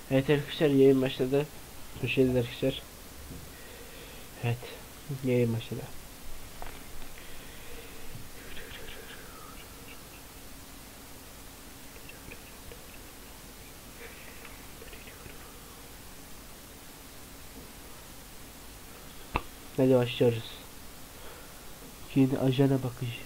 Evet arkadaşlar, yayın başladı. Hoş geldiniz arkadaşlar. Evet, yayın başladı. Hadi başlıyoruz. Yeni ajana bakışı.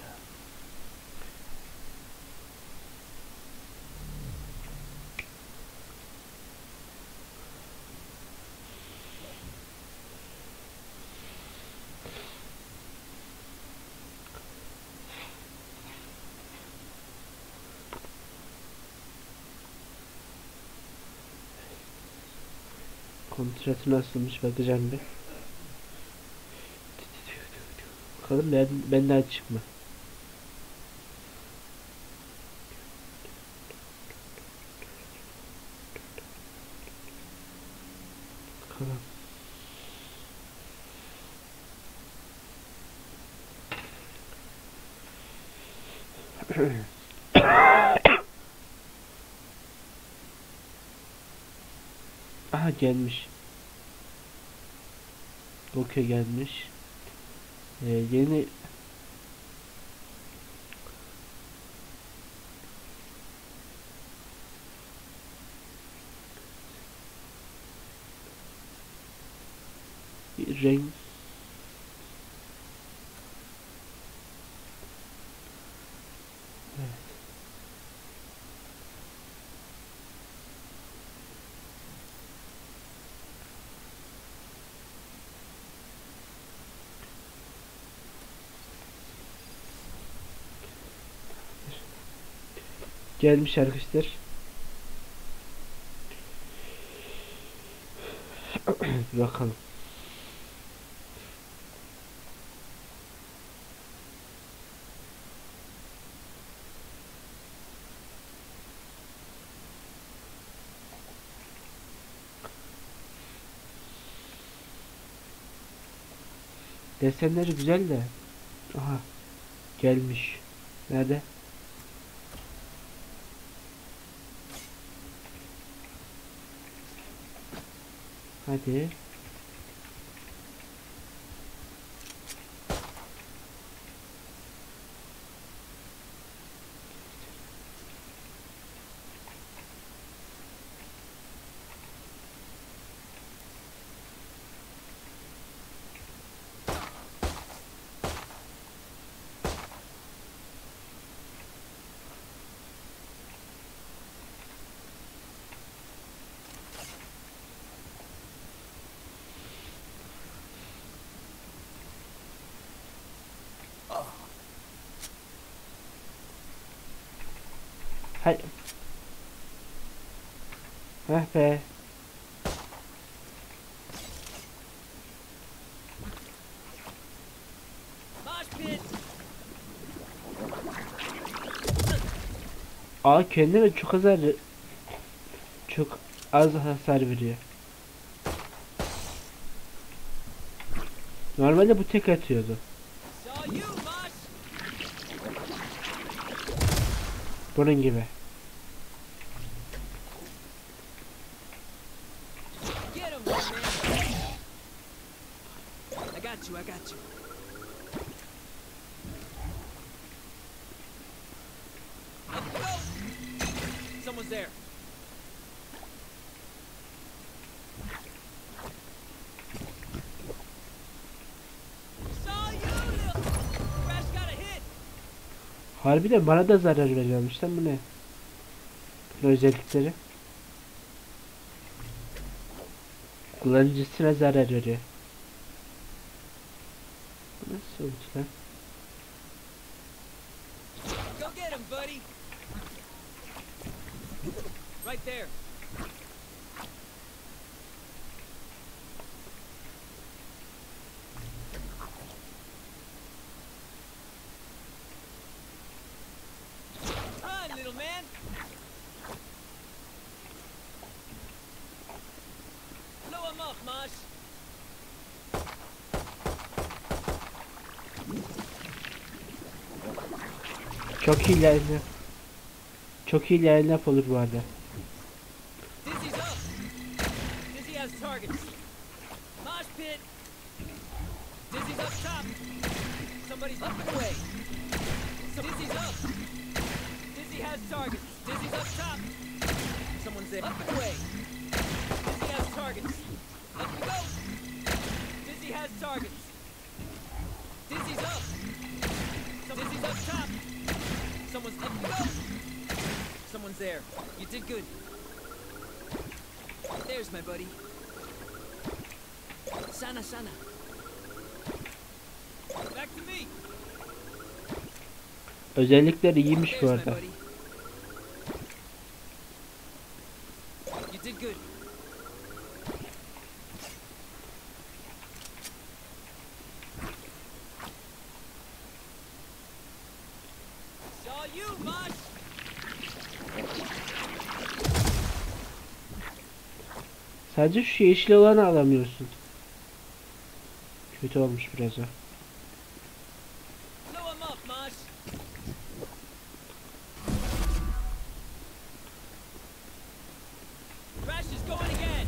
Kontratı nasılmış bakacağım bir. Bakalım benden açık mı? Bakalım. Aha, gelmiş. Okey, gelmiş. Yeni renk. Evet. Gelmiş arkadaşlar. Bakalım. Desenleri güzel de. Aha, gelmiş. Nerede? Hadi. Hay. Heh be. Aa, kendime çok az hasar veriyor. Normalde bu tek atıyordu. Bunun gibi. I got you. Let's go. Someone's there. Saw you. Crash got a hit. Harbiden bana da zarar veriyormuş lan, bu ne? Bu özellikleri. Kullanıcısına zarar veriyor. Bu nasıl oldu lan? Go get him, buddy. Right there. Run, little man. Blow him up, Mosh. Çok iyi ilerle. Çok iyi ilerle olur bu arada. Dizzy's up. targets. Mosh pit. Dizzy's up top. Somebody's up and away. Dizzy's up. Dizzy has targets. Dizzy's up top. Someone's there. Up and away. Dizzy has targets. Up we go. Dizzy has targets. Dizzy's up. Dizzy's up top. Someone's up we go. Someone's there. You did good. There's my buddy. Sana, sana. Back to me. Özellikleri iyiymiş bu There's my arada. buddy. You did good. Saw you, Mosh. Sadece şu yeşil olanı alamıyorsun. Kötü olmuş biraz o. Blow him up, Mosh. Crash is going again.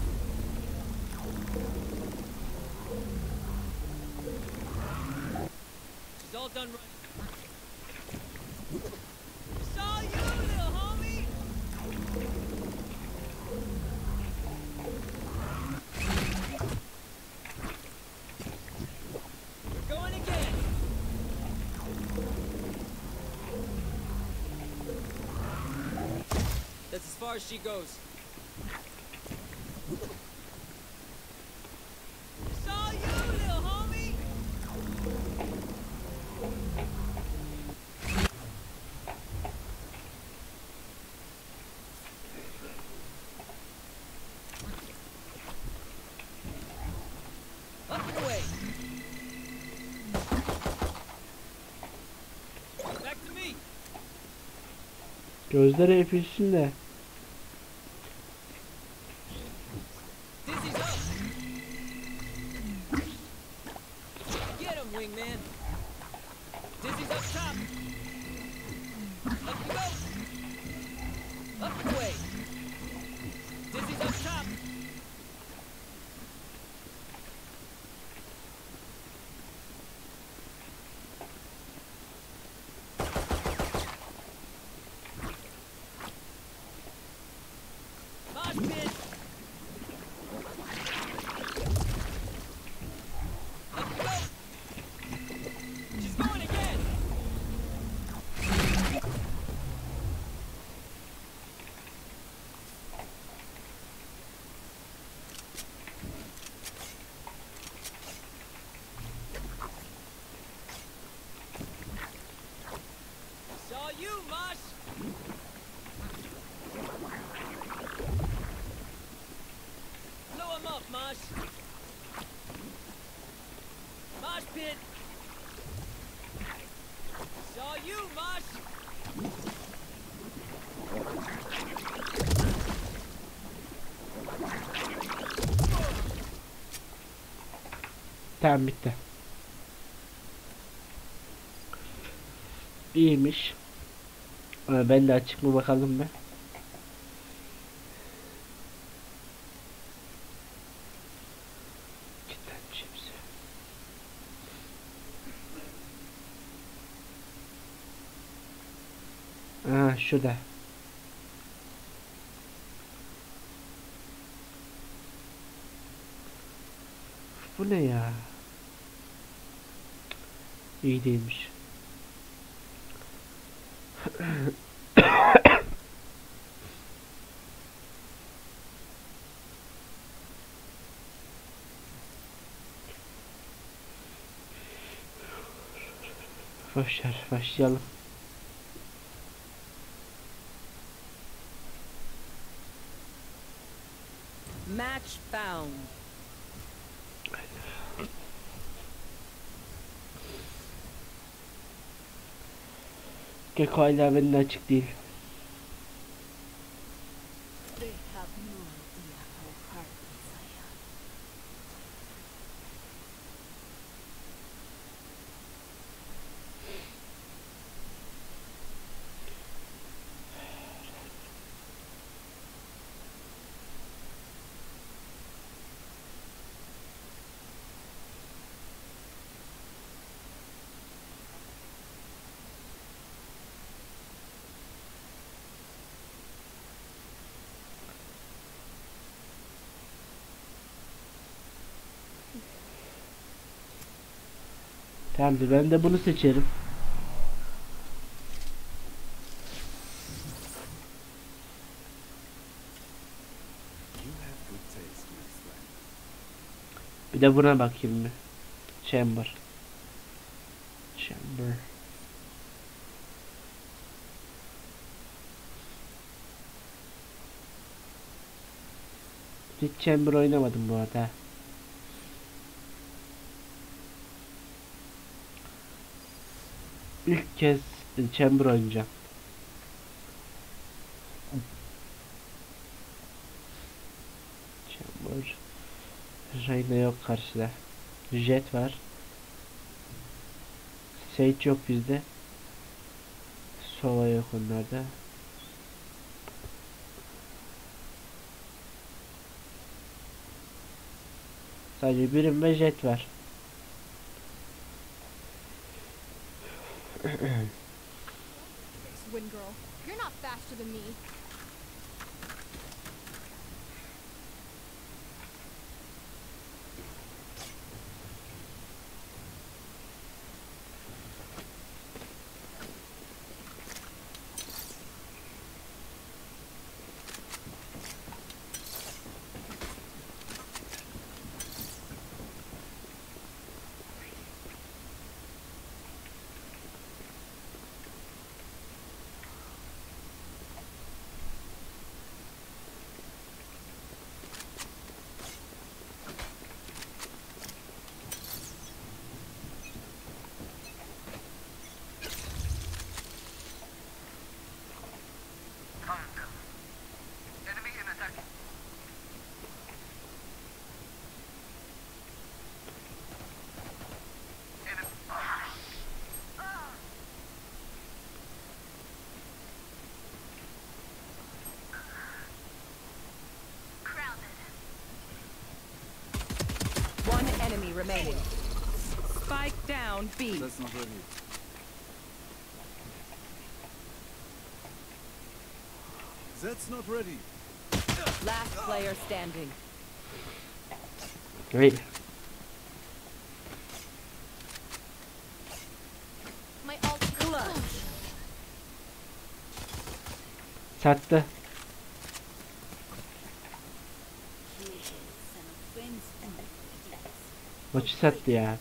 She's all done running. Saw you, little homie. We're going again. That's as far as she goes. Saw you, little homie. Up and away. Back to me. Gözleri öpülsün de. Dizzy's up. Get him, wingman. Dizzy's up top. Up we go. Up and away. Dizzy's up top. Mosh pit. Up we go. She's going again. Saw you, Mosh. Blow him up, Mosh. Mosh pit. Saw you, Mosh. Tamam bitti. İyiymiş. Ben de açık mı bakalım be. Cidden hepsi. Şurada. Bu ne ya? İyi değilmiş. Boşver, başlayalım. Match found. Geko hala bende açık değil. They have no idea how heartless I am. Tamamdır, ben de bunu seçerim. Bir de buna bakayım mı? Chamber. Chamber. Hiç Chamber oynamadım bu arada. İlk kez Chamber oynayacağım. Chamber. Reyna yok karşıda. Jet var. Sage yok bizde. Sova yok onlarda. Sadece birim ve jet var. Wind girl, you're not faster than me. One enemy remaining. Spike down B. That's not ready. That's not ready. Last player standing. Great. My ult. Clutch. Sattı. Maçı sattı ya.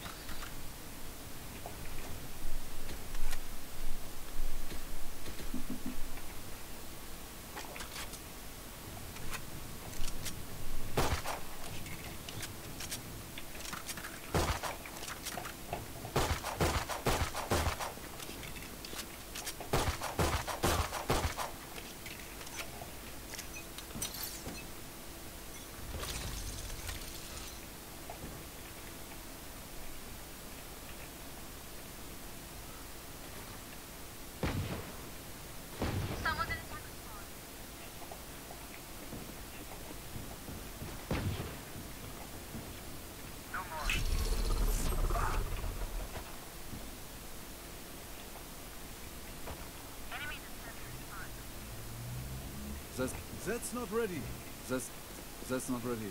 That's not ready. That's not ready.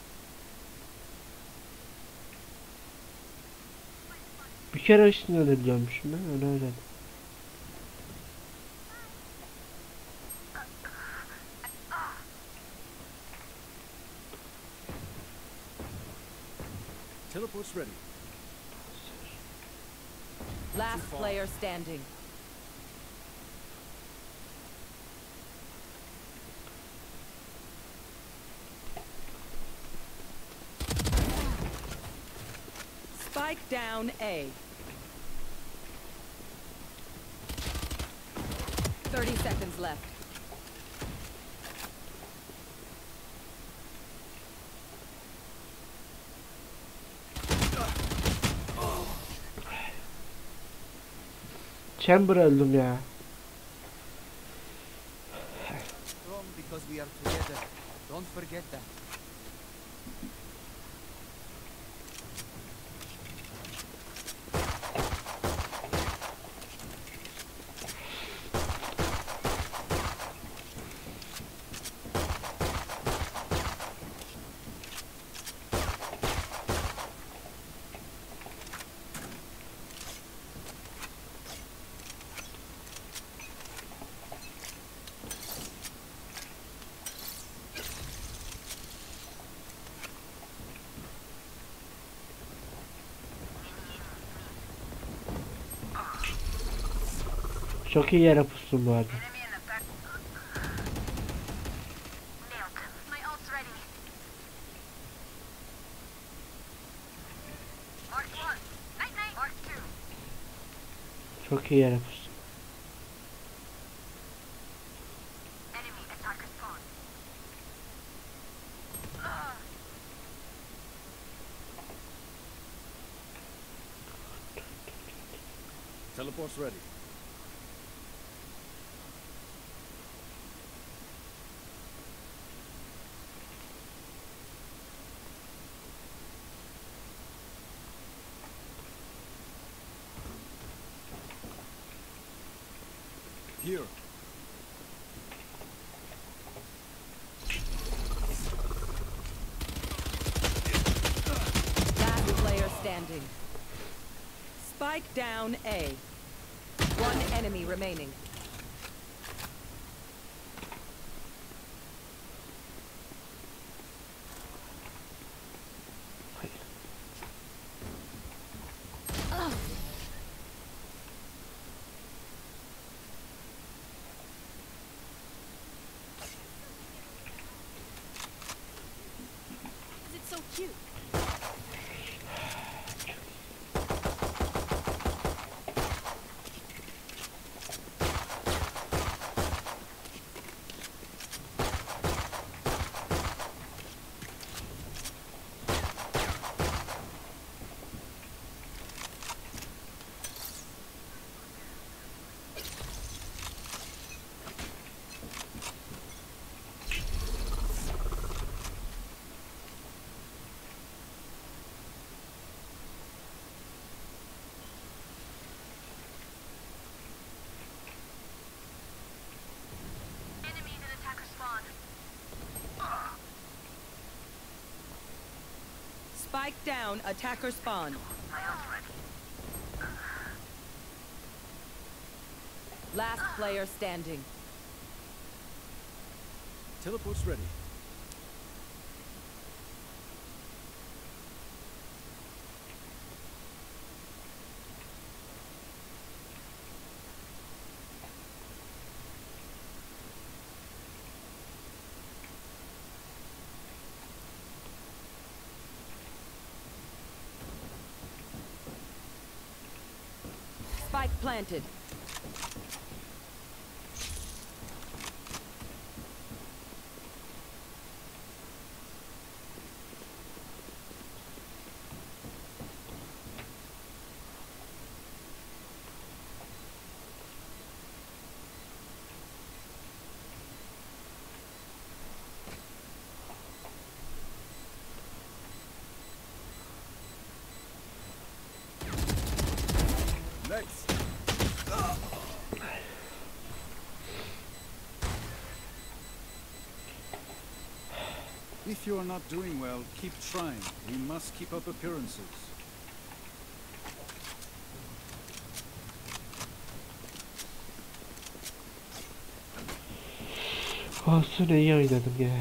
Bir kere üstüne de biliyormuşum ben, öyle öyle. Teleport's ready. Last player standing. Spike down A. 30 seconds left. Chamber öldüm ya. Strong because we are together. Don't forget that. Çok iyi yere pustum bu arada. My ult's ready. Mark 1. Night night. Mark 2. Çok iyi yere pustum. Enemy attacker spawn. Teleport's ready. Here. Last player standing. Spike down A. One enemy remaining. Is it so cute? Enemies in attacker spawn. Spike down, attacker spawn. Last player standing. Teleport's ready. Spike planted. Next. If you are not doing well, keep trying. We must keep up appearances. Olsun iyi oynadım ya.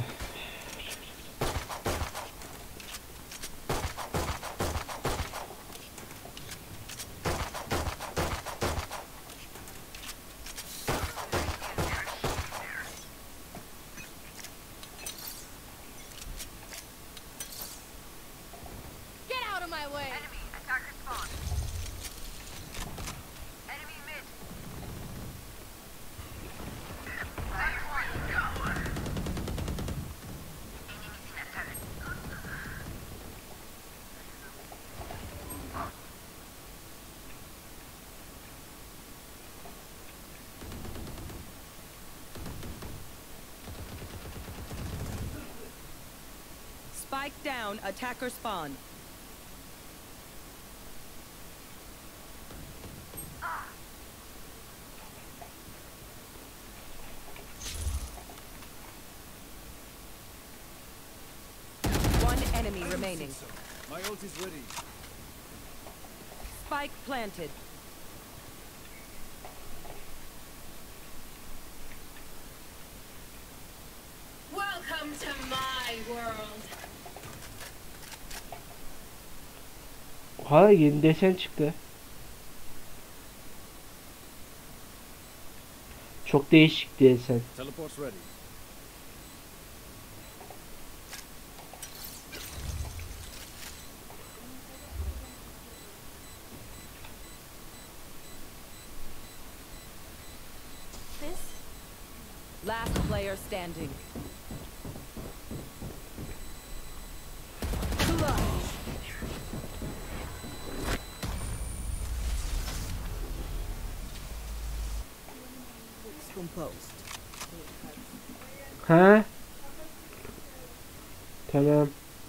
Get out of my way. Enemy attacker spawn. Enemy mid. Spike down, attacker spawn. One enemy remaining. My ult is ready. Spike planted. Welcome to my world. Hala yeni desen çıktı. Çok değişik diye sen. Teleport's ready. This? Last player standing. Composed. Ha? Tamam.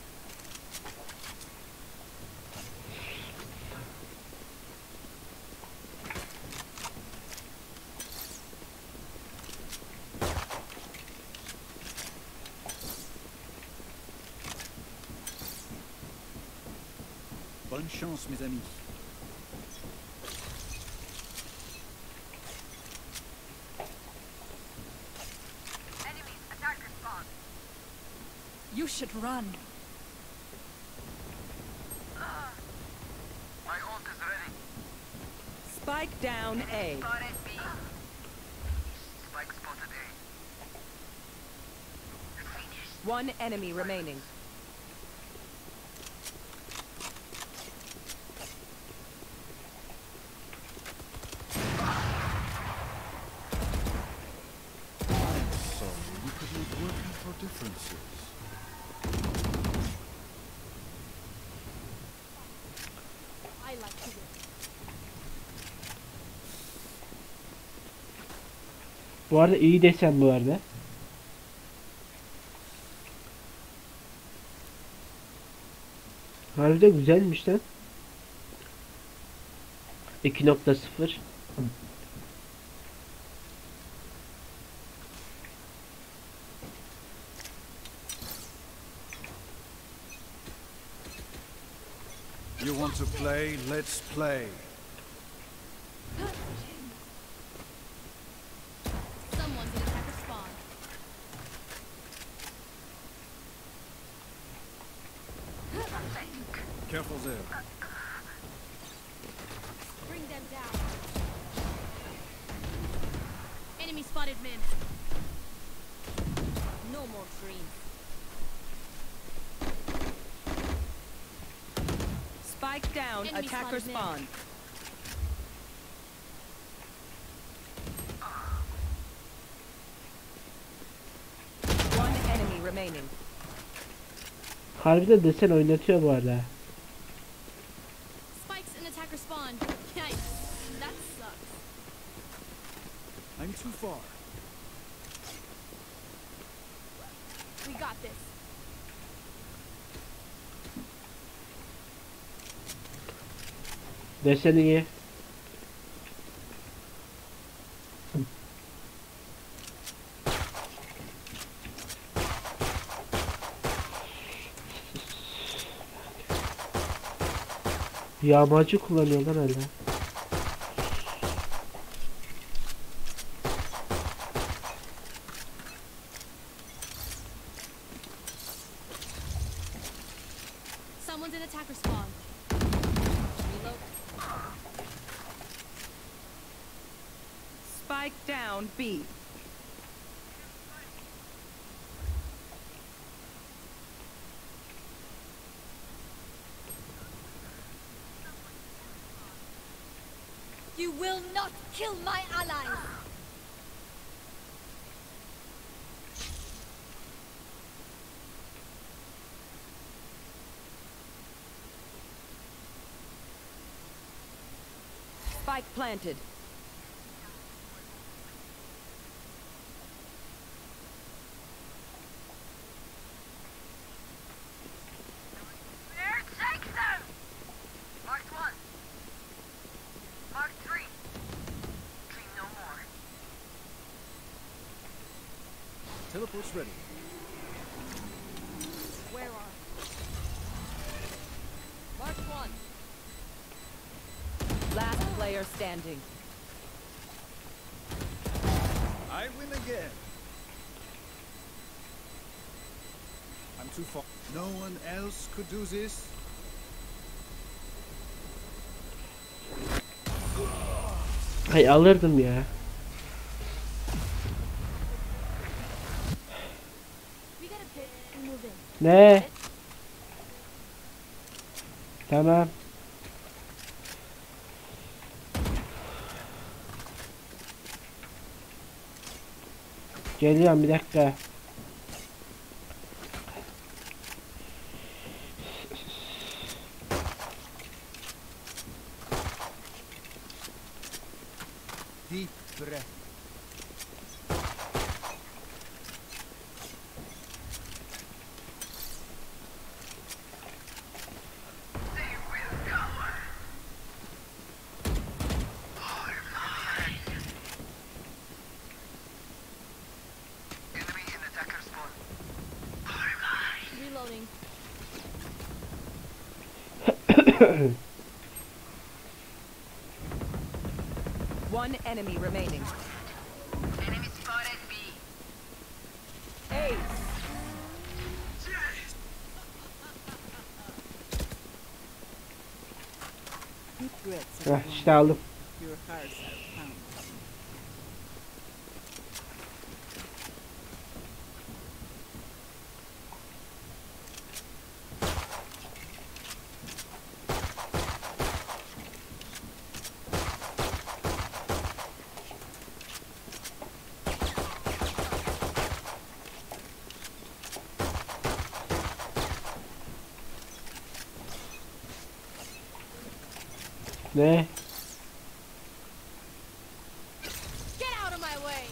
Bonne chance, mes amis. Enemies, attacker spawn. You should run. My ult is ready. Spike down A. Spotted B. Spike spotted A. Finished. One enemy remaining. Sorry, we could not work out our differences. I like to win. Bu arada iyi desen bu arada. Harbiden güzelmiş lan. 2.0. You want to play? Let's play. Someone's in attacker spawn. Careful there. Bring them down. Enemy spotted men. No more dreams. Spike down. Enemy Attacker spotted mid. spawn. One enemy remaining. Harbiden desen oynatıyor bu arada. Spikes in attacker spawn. Yikes. That sucks. I'm too far. We got this. Desen iyi. Yağmacı kullanıyorlar hala. Someone's in attacker spawn. Reload. Spike down B. You will not kill my allies. Spike planted. Where takes them? Marked 1. Marked 3. Dream no more. Teleport's ready. Where are? Mark 1. Last player standing. I win again. I'm too far. No one else could do this. Hay alırdım ya. Ne? Tamam. Geliyorum bir dakika. Deep breath. Enemy in attacker spawn. Reloading. One enemy remaining. Enemy spotted B. Ace. Deep breaths. Heh, işte aldım. Your hearts are pounding. Ne? Get out of my way!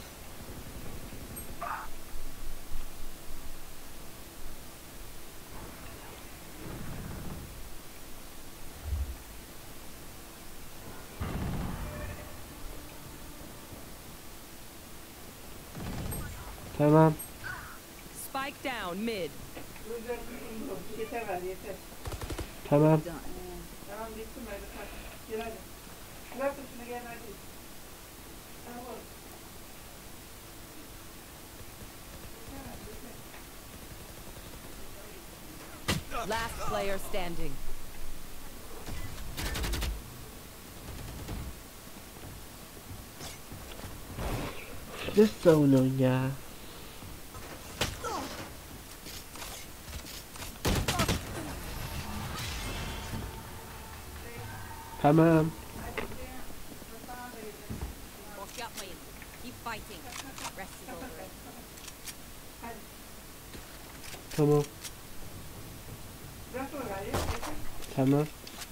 Tamam. Spike down mid. Tamam. Done. Last player standing. Ne savunuyorsun ya? Tamam. Boss yapmayın. Keep fighting. Rest is over. Tamam. Tamam.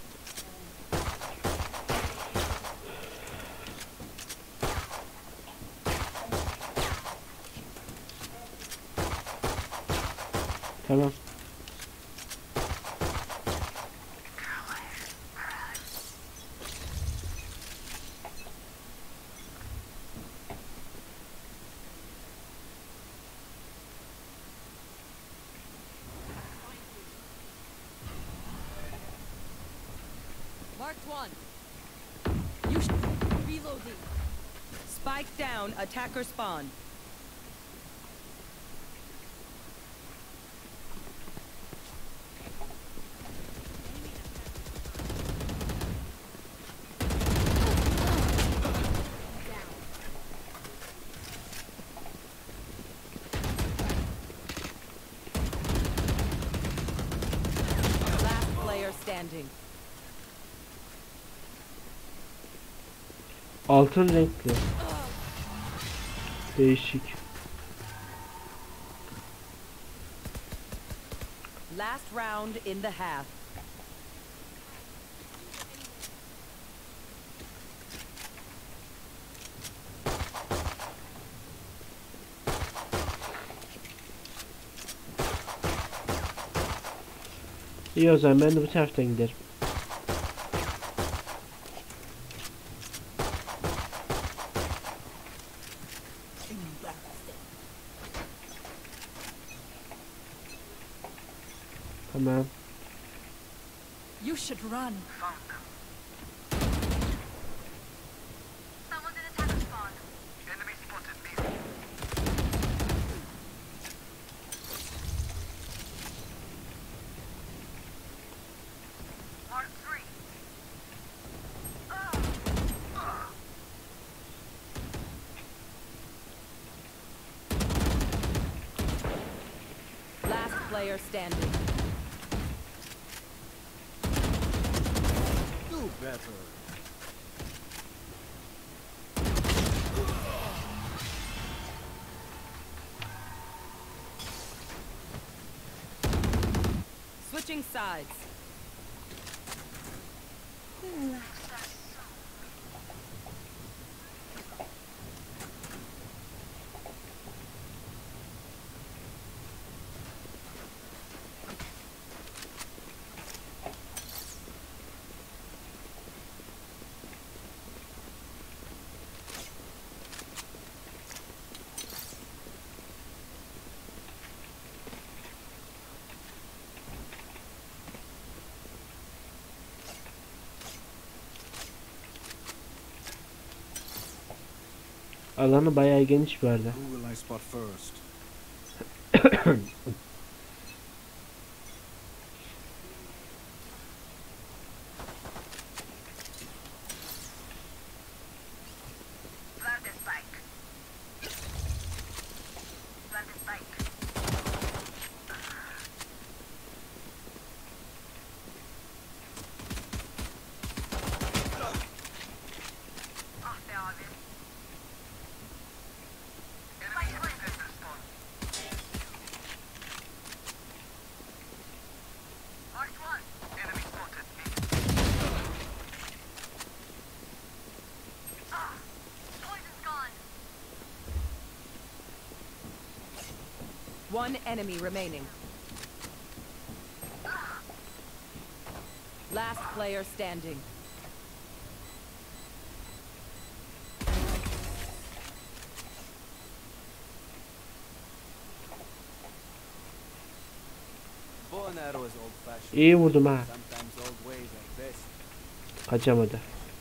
Tamam. Marked one. You reloading. Spike down attacker spawn. Last player standing. Altın renkli. Değişik. Last round in the half. İyi o zaman ben de bu taraftan giderim. Tamam. You should run. Found them. Someone's in attacker spawn. Enemy spotted B. Mark 3. Last player standing. Do better. Switching sides. Alanı bayağı geniş bir arada. Who will I spot first? Plant the spike. Plant the spike. Ah be abi. Mark one. Enemy spotted. Ah, poison's gone. One enemy remaining. Last player standing. Bow and arrow is old-fashioned. İyi vurdum ha. Sometimes old ways are best. Kaçamadı.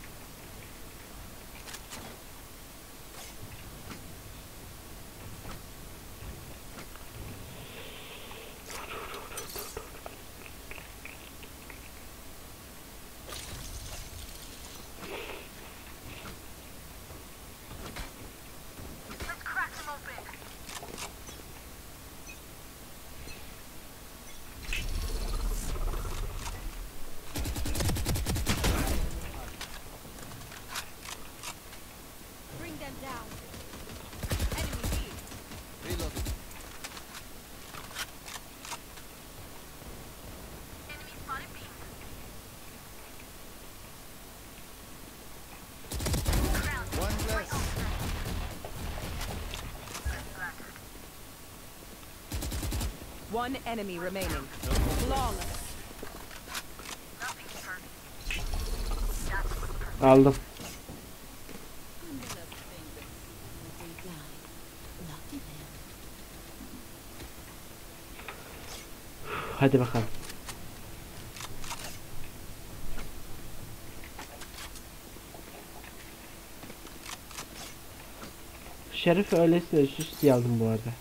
Let's crack them open. Bring them down. Enemy B. Reloading. Enemy spotted B. One less. One enemy remaining. Flawless. Nothing's perfect. That's what's perfect. Aldım. I'm gonna think that they die. Lucky them. Hadi bakalım. Şerif öylesine süs diye aldım bu arada.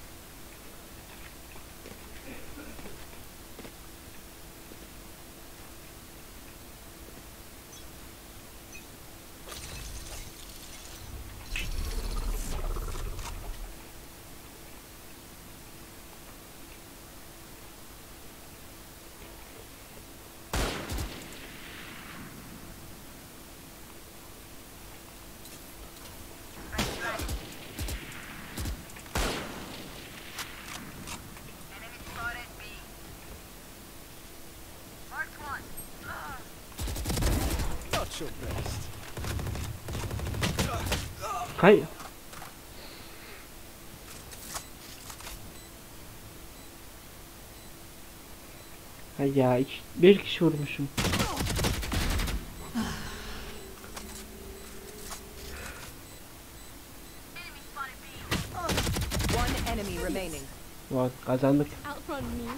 Enemy spotted B. Marked one. Not your best. Hay. Hay ya bir kişi vurmuşum. Enemy spotted B. One enemy remaining. Bak kazandık. Outrun me.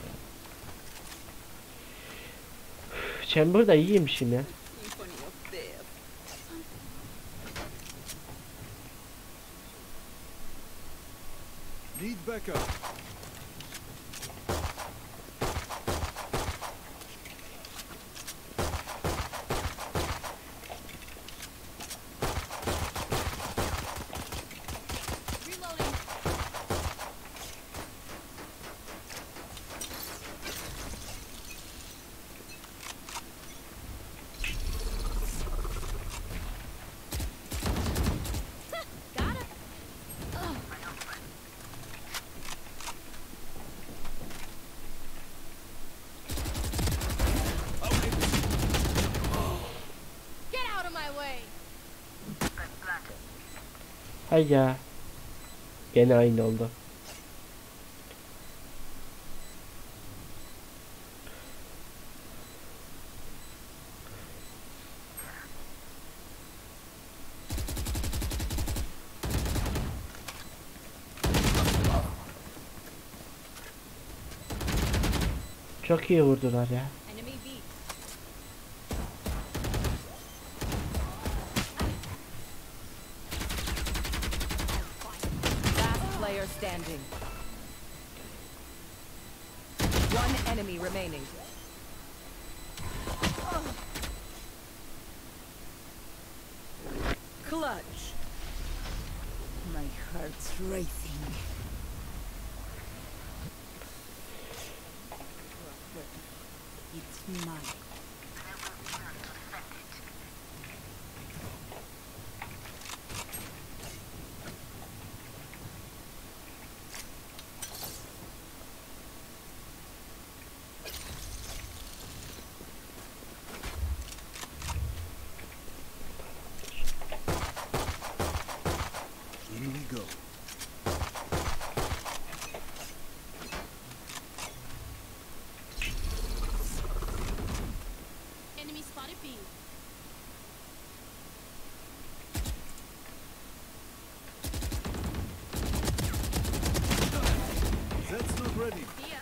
Chamber da iyiymişim ya. Funny up there. Need backup. Reloading. Hay ya. Gene aynı oldu. Çok iyi vurdular ya. Enemy B. Last player standing. One enemy remaining. Clutch. My heart's racing. It's mine. In we go. Enemy spotted B. That's not ready. Here.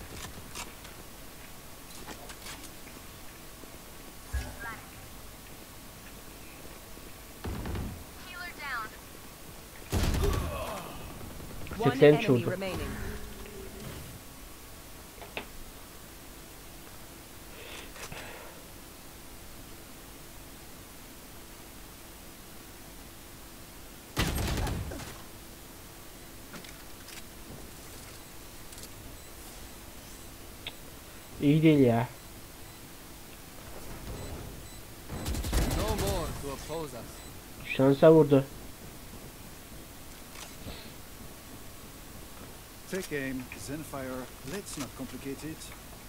Healer down. One 83 enemy vurdum. remaining. İyi değil ya. No more to oppose us. Şansa vurdu. Take aim, Zenfire. Let's not complicate it.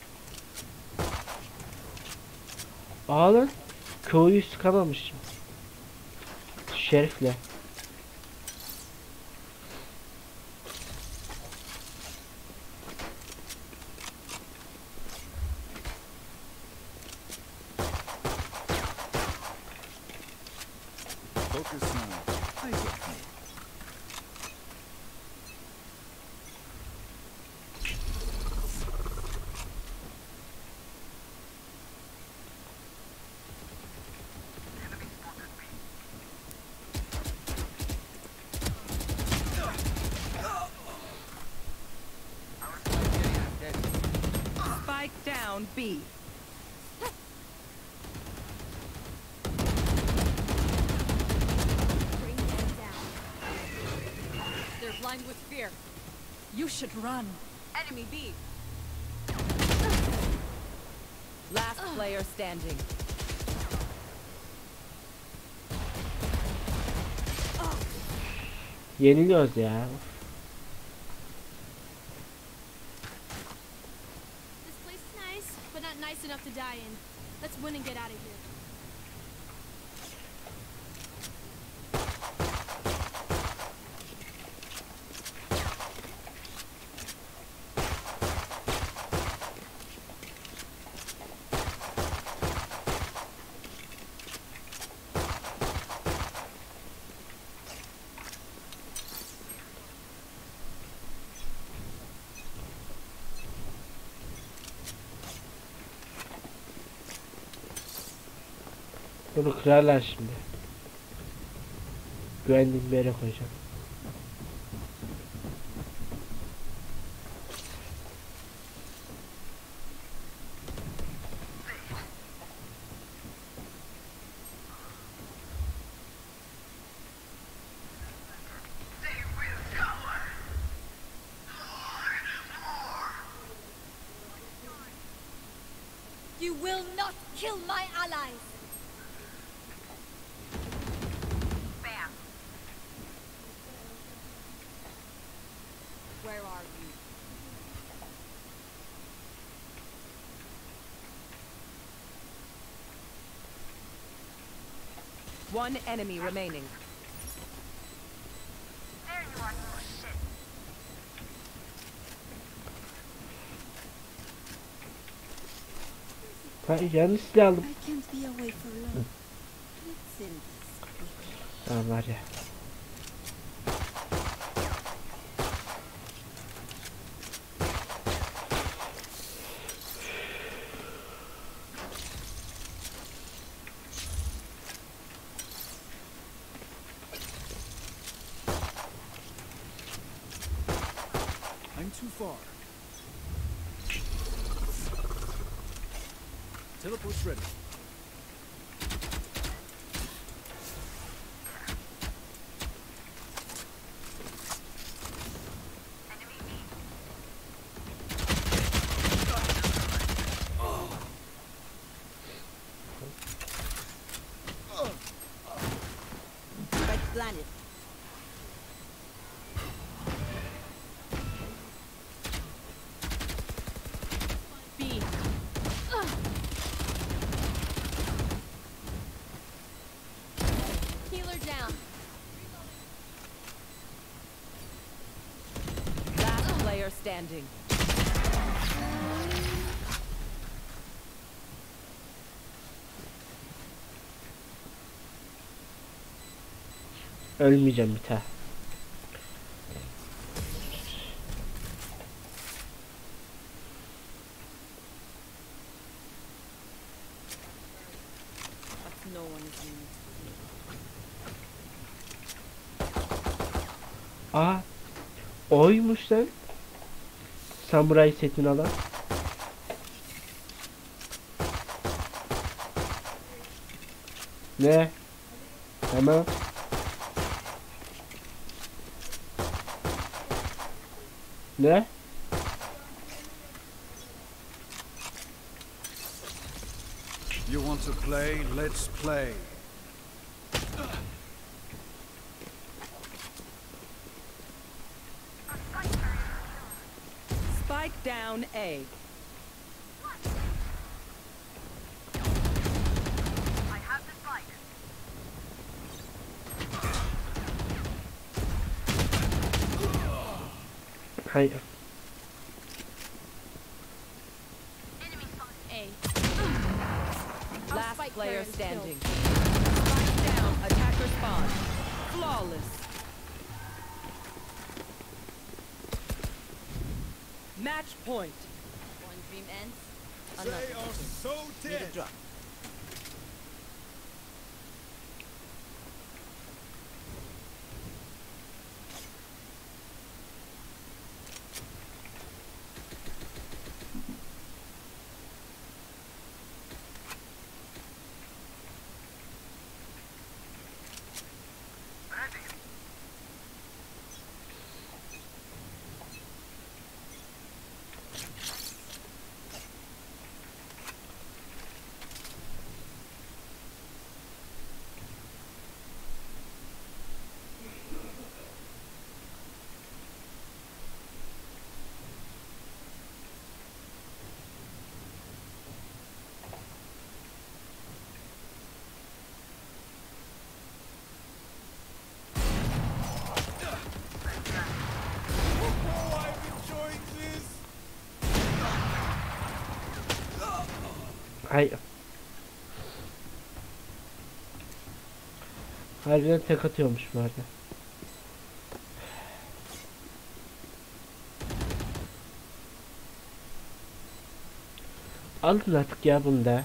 Aa lan. Kıvıyı sıkamamışım. Şerifle. Focus now. Eyes off me. Spike down B. Bring them down. They're blind with fear. You should run. Enemy B. Last player standing. Yeniliyoruz ya. This place is nice, but not nice enough to die in. Let's win and get out of here. Bunu kırarlar şimdi. Güvendiğim bir yere koyacağım. You will not kill my allies. Bam. Where are you? One enemy remaining. Ben yanlış silah aldım. I can't be away for long. Let's end this. Tamam var ya. I'm too far. Teleport's ready. Spike planet. B. Healer down. Last player standing. Ölmeyeceğim bir daha. But no one is in Aa, oymuş lan. Samuray setini alan. Ne? Tamam. Ne? You want to play? Let's play. Spike down A. I have the spike. Hayır. Enemy spotted. A. Last spike player carrier is standing. Spike down. Attacker spawn. Flawless. Match point. One dream ends. They are so dead. Drop. Hayır. Harbiden tek atıyormuş bu arada. Alın artık ya bunu da.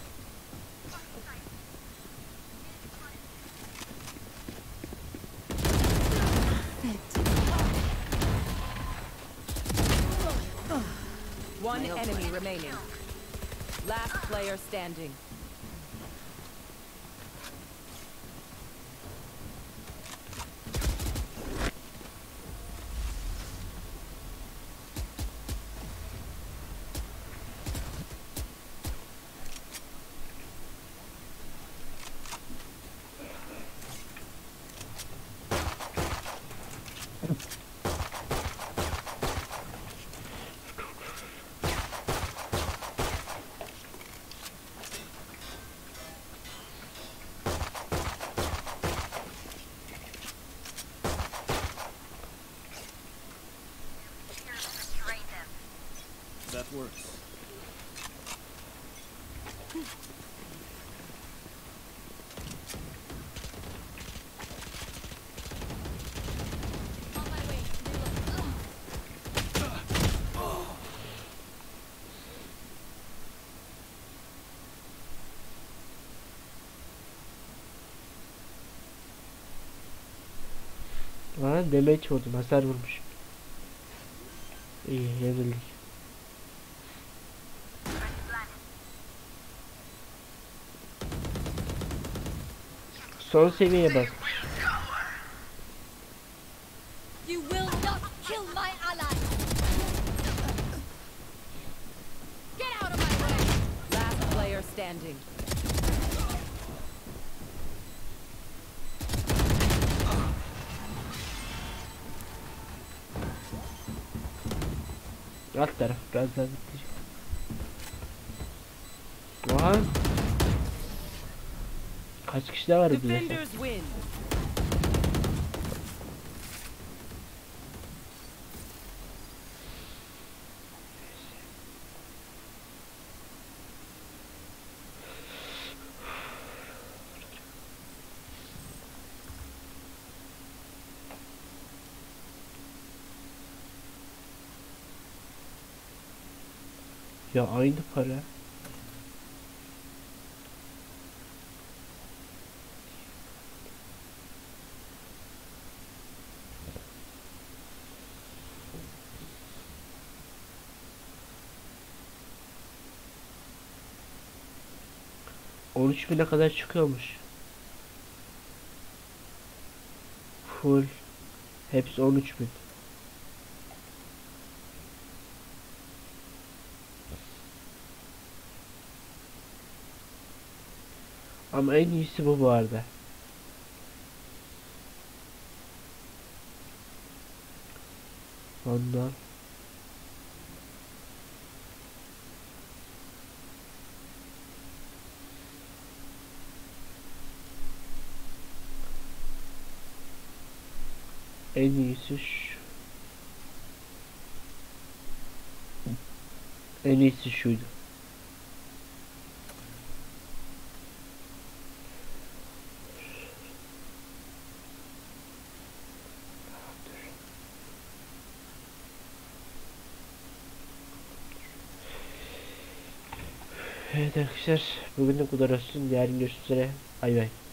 One enemy remaining. Last player standing. that works. On my way. Reload. Lan damage vurdum, hasar vurmuş. İyi, yenildik. Son seviyeye basmış. You will not kill my ally. Get out of my way. Last player standing. Alt taraf biraz daha bitecek. Oha. Kaç kişi de var bir de. Defenders win. Ya aynı para. $13.000'e kadar çıkıyormuş. Full. Hepsi 13.000. Ama en iyisi bu arada. Ondan. En iyisi şu. En iyisi şuydu. Evet arkadaşlar, bugün de bu kadar olsun. Yarın görüşmek üzere. Bay bay.